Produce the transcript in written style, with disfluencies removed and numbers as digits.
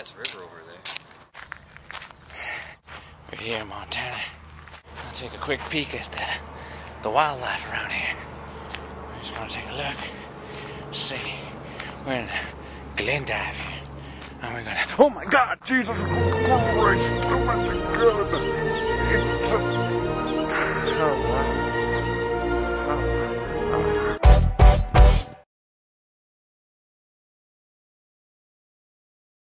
big-ass river over there. We're here in Montana. I'll take a quick peek at the wildlife around here. We're just gonna take a look. See, we're in Glendive here. And we're gonna, oh my God, Jesus Christ, oh my God.